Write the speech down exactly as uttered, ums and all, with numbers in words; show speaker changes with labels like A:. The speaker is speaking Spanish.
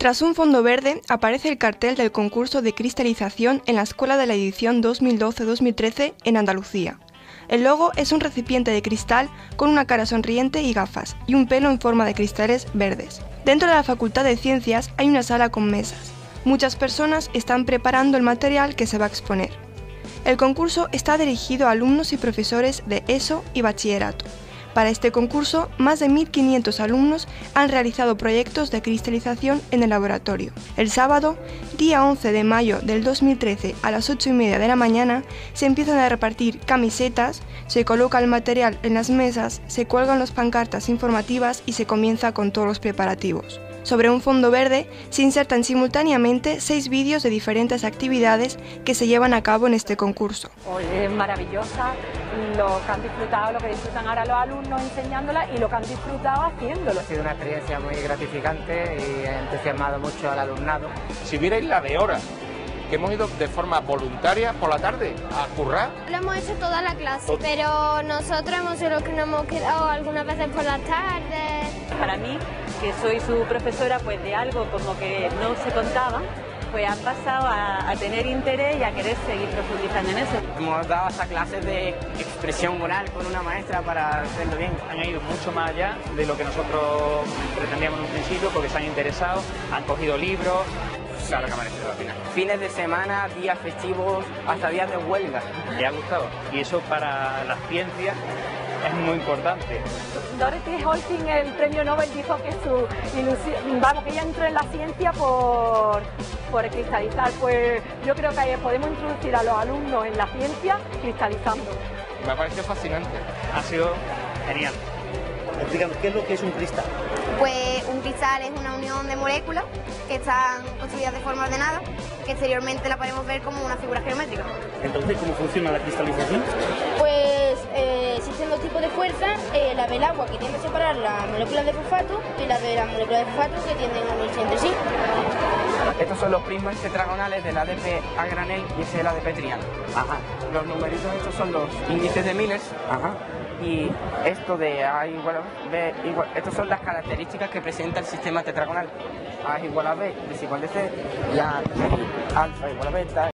A: Tras un fondo verde, aparece el cartel del concurso de cristalización en la escuela de la edición dos mil doce dos mil trece en Andalucía. El logo es un recipiente de cristal con una cara sonriente y gafas, y un pelo en forma de cristales verdes. Dentro de la Facultad de Ciencias hay una sala con mesas. Muchas personas están preparando el material que se va a exponer. El concurso está dirigido a alumnos y profesores de ESO y bachillerato. Para este concurso, más de mil quinientos alumnos han realizado proyectos de cristalización en el laboratorio. El sábado, día once de mayo del dos mil trece, a las ocho y media de la mañana, se empiezan a repartir camisetas, se coloca el material en las mesas, se cuelgan las pancartas informativas y se comienza con todos los preparativos. Sobre un fondo verde se insertan simultáneamente seis vídeos de diferentes actividades que se llevan a cabo en este concurso.
B: Hoy es maravillosa, lo que han disfrutado, lo que disfrutan ahora los alumnos enseñándola y lo que han disfrutado haciéndolo.
C: Ha sido una experiencia muy gratificante y ha entusiasmado mucho al alumnado.
D: Si vierais la de horas que hemos ido de forma voluntaria por la tarde a currar.
E: Lo hemos hecho toda la clase, pero nosotros hemos sido los que nos hemos quedado algunas veces por las tardes.
B: Para mí, que soy su profesora, pues de algo como que no se contaba, pues han pasado a, a tener interés y a querer seguir profundizando en eso.
C: Hemos dado hasta clases de expresión oral con una maestra para hacerlo bien.
F: Han ido mucho más allá de lo que nosotros pretendíamos en un principio, porque se han interesado, han cogido libros.
D: Claro que ha merecido la pena.
C: Fines de semana, días festivos, hasta días de huelga.
F: Le ha gustado y eso para las ciencias es muy importante.
B: Dorothy Holcing, el premio Nobel, dijo que su ilusión, vamos, que ella entró en la ciencia por, por cristalizar. Pues yo creo que podemos introducir a los alumnos en la ciencia cristalizando.
D: Me ha parecido fascinante.
F: Ha sido genial.
G: Explícanos, ¿qué es lo que es un cristal?
E: Pues un cristal es una unión de moléculas que están construidas de forma ordenada, que exteriormente la podemos ver como una figura geométrica.
G: Entonces, ¿cómo funciona la cristalización?
H: Pues eh, existen dos tipos de fuerzas, eh, la del agua que tiende a separar las moléculas de fosfato y la de las moléculas de fosfato que tienden a unirse entre sí.
C: Estos son los prismas tetragonales del A D P a granel y ese es el A D P triano. Ajá. Los numeritos estos son los índices de Miller. Ajá. Y esto de A igual a B igual, estas son las características que presenta el sistema tetragonal. A igual a B, B es igual a C, y A alfa igual a beta.